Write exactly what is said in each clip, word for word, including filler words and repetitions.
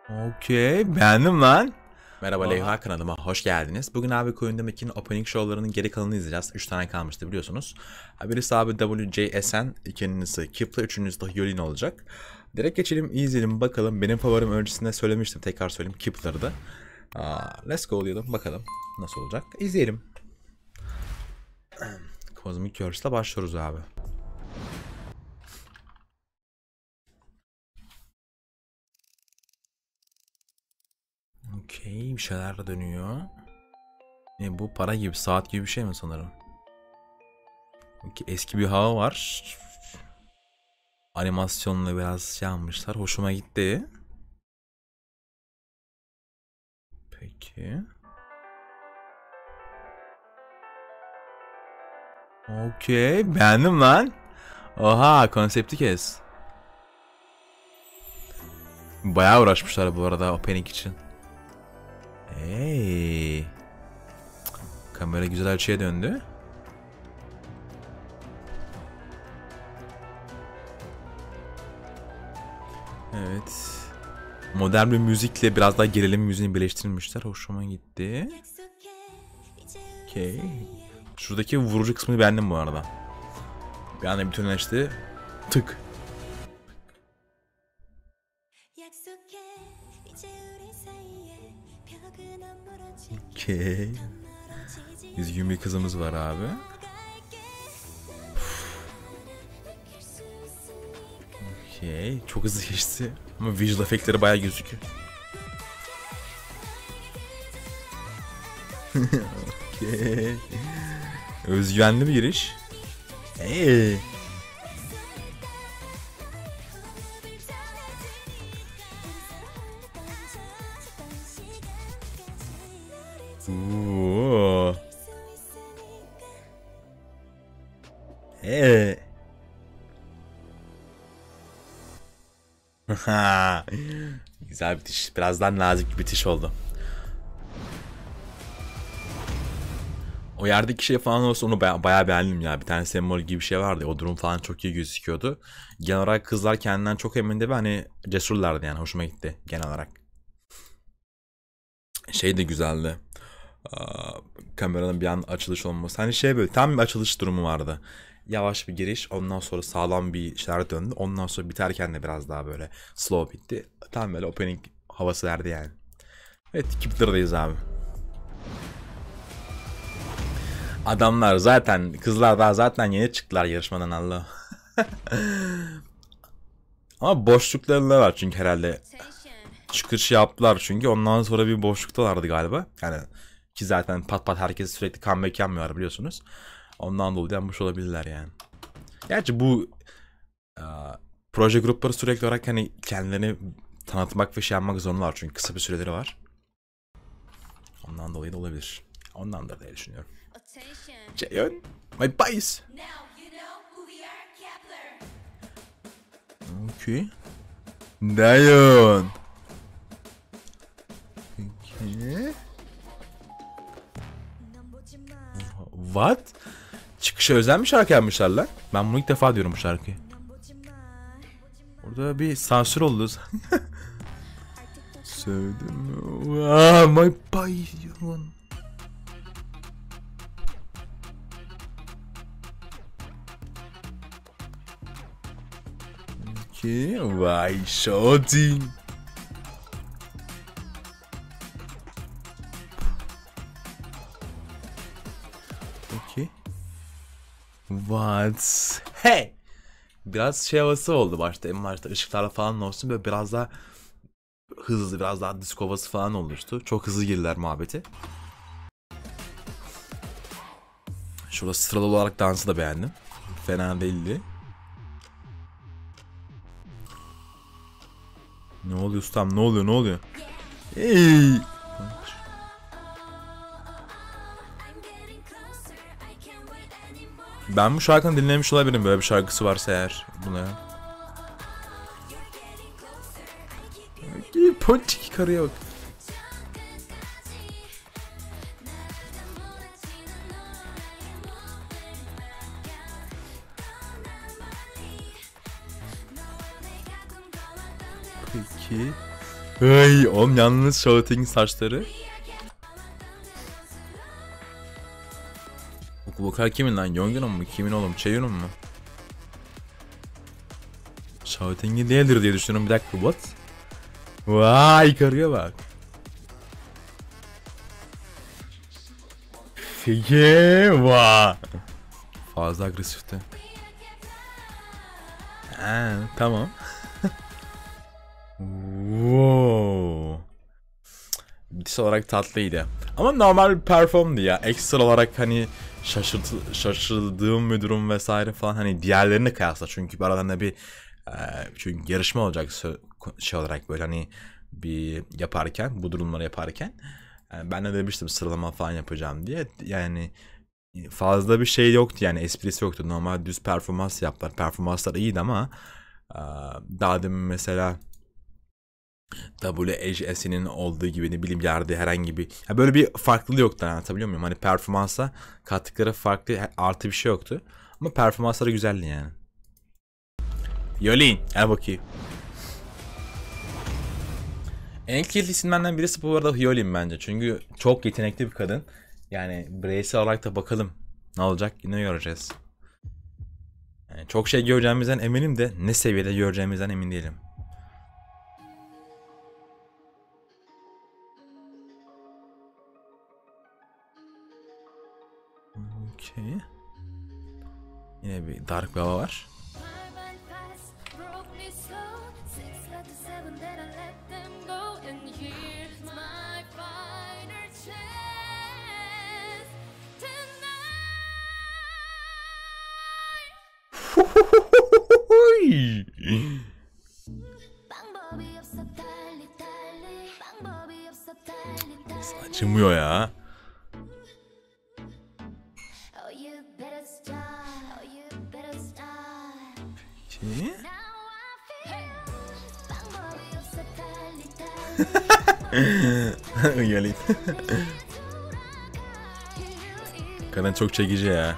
Okey, beğendim lan. Merhaba Leyha, kanalıma hoş geldiniz. Bugün abi Coin Demeki'nin opening show'larının geri kalanını izleyeceğiz. üç tane kalmıştı biliyorsunuz. Birisi abi W J S N, ikincisi Kipler, üçüncüsü de Yolin olacak. Direkt geçelim, izleyelim bakalım. Benim favorim öncesinde söylemiştim, tekrar söyleyeyim, Kipler'dı. Aa, let's go diyelim bakalım nasıl olacak. İzleyelim. Cosmic Curse'la başlıyoruz abi. Okey, bir şeyler dönüyor. Ne bu, para gibi, saat gibi bir şey mi sanırım? Okay, eski bir hava var. Animasyonla biraz şey yapmışlar. Hoşuma gitti. Peki. Okey, beğendim lan. Oha, konsepti kes. Bayağı uğraşmışlar bu arada opening için. Hey. Kamera güzel açıya döndü. Evet. Modern bir müzikle biraz daha gerilim müziğini birleştirilmişler. Hoşuma gitti. Okey. Şuradaki vurucu kısmını beğendim bu arada. Bir anda bütünleşti. Tık. Okey. Üzgün bir kızımız var abi. Okey. Çok hızlı geçti. Ama visual efektleri bayağı gözüküyor. Okey. Özgüvenli bir giriş. Hey. Oo. Hey. Güzel bitiş. Birazdan nazik bir bitiş oldu. O yerdeki şey falan olsa onu baya, bayağı beğendim ya. Bir tane sembol gibi bir şey vardı. O durum falan çok iyi gözüküyordu. Genel olarak kızlar kendinden çok emindi ve hani cesurlardı yani. Hoşuma gitti genel olarak. Şey de güzeldi. Aa, kameranın bir an açılış olması. Hani şey böyle tam bir açılış durumu vardı. Yavaş bir giriş, ondan sonra sağlam bir şeyler döndü. Ondan sonra biterken de biraz daha böyle slow bitti. Tam böyle opening havası verdi yani. Evet, Kipler'dayız abi. Adamlar zaten, kızlar daha zaten yeni çıktılar yarışmadan, Allah. Ama boşluklarında var çünkü herhalde. Çıkış yaptılar çünkü ondan sonra bir boşluktalardı galiba. Yani ki zaten pat pat herkes sürekli comeback yapmıyor biliyorsunuz. Ondan dolayı yanmış olabilirler yani. Gerçi bu uh, proje grupları sürekli olarak hani kendilerini tanıtmak ve şey yapmak zorundalar çünkü kısa bir süreleri var. Ondan dolayı da olabilir. Ondan da diye düşünüyorum. Jayon, my boys. Okay. Dayon. Okay. What? Çıkışa özel mi şarkı yapmışlar lan? Ben bunu ilk defa diyorum bu şarkıyı. Orada bir sansür oldu. Sevdim mi? Ah, my boy. Okay, vay shorty. Okay. What? Hey! Biraz şey havası oldu başta. En başta ışıklarla falan olsun. Böyle biraz daha hızlı, biraz daha disco havası falan oluştu. Çok hızlı girdiler muhabbeti. Şurada sıralı olarak dansı da beğendim. Fena değildi. Ne oluyor ustam? Ne oluyor? Ne oluyor? Hey! Ben bu şarkını dinlemiş olabilirim, böyle bir şarkısı varsa eğer buna. Ponçik karıya bak. Peki. Ay oğlum yalnız Shouting saçları. Bu vokal kimin lan? Yongun'un mu? Kimin oğlum? Chaeyoung'un mu? Shouting'i değildir diye düşünüyorum. Bir dakika what? Vay karıya bak. Fige vay. Fazla agresifti. Ha, tamam. Wow. Bitiş olarak tatlıydı. Ama normal bir performdu ya. Ekstra olarak hani şaşırt şaşırdığım bir durum vesaire falan hani diğerlerini kıyasla. Çünkü bir aralarında bir e, çünkü yarışma olacak şey olarak böyle hani bir yaparken bu durumları yaparken yani ben de demiştim sıralama falan yapacağım diye. Yani fazla bir şey yoktu yani esprisi yoktu. Normal düz performans yaptılar. Performanslar iyiydi ama e, daha demin mesela W H S'nin olduğu gibi ne bileyim yerde herhangi bir ya böyle bir farklılığı yoktu anlatabiliyor muyum? Hani performansa kattıkları farklı artı bir şey yoktu. Ama performansları güzeldi yani. Yolin gel bakayım. En kilit isimlerden birisi bu arada Hyolyn bence. Çünkü çok yetenekli bir kadın. Yani bireysel olarak da bakalım ne olacak yine göreceğiz. Yani çok şey göreceğimizden eminim de ne seviyede göreceğimizden emin değilim. Okay. Yine bir dark bir hava var. Acımıyor ya. Peki. Gelin. Kadın çok çekici ya.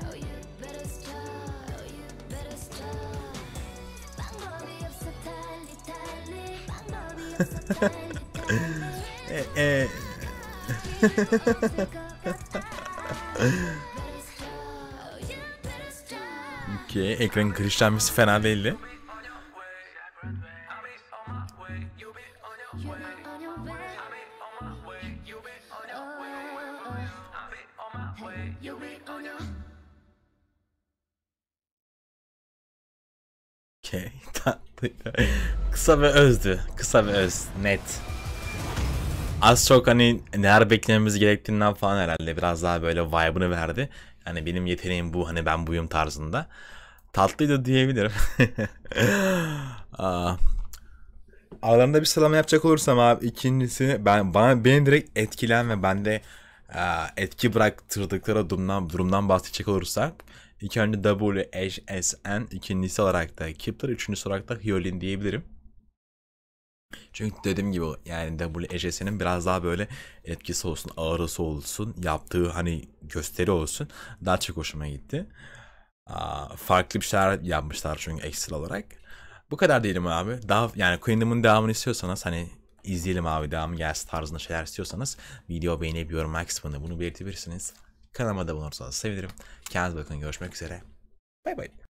e, e. Okay, ekranın kırışlanması fena değildi. Okay, tatlı. Kısa ve özdü. Kısa ve öz. Net. Az çok hani neler beklememiz gerektiğinden falan herhalde biraz daha böyle vibe'ını verdi. Yani benim yeteneğim bu hani ben buyum tarzında. Tatlıydı diyebilirim. Aa. Aralarında bir sıralama yapacak olursam abi ikincisi ben bana beni direkt etkilen ve bende e, etki bıraktırdıkları durumdan durumdan bahsedecek olursak ilk önce W H S N, ikincisi olarak da Kepler, üçüncüsü olarak da Hyolyn diyebilirim. Çünkü dediğim gibi yani W H S N'in biraz daha böyle etkisi olsun, ağrısı olsun, yaptığı hani gösteri olsun daha çok hoşuma gitti. Aa, farklı bir şeyler yapmışlar çünkü ekstra olarak. Bu kadar diyelim abi. Daha yani Kingdom'un devamını istiyorsanız hani izleyelim abi devamı gelsin tarzında şeyler istiyorsanız video beğenip yorum kısmında bunu belirtebilirsiniz. Kanalıma da abone olursanız sevinirim. Kendinize bakın, görüşmek üzere. Bay bay.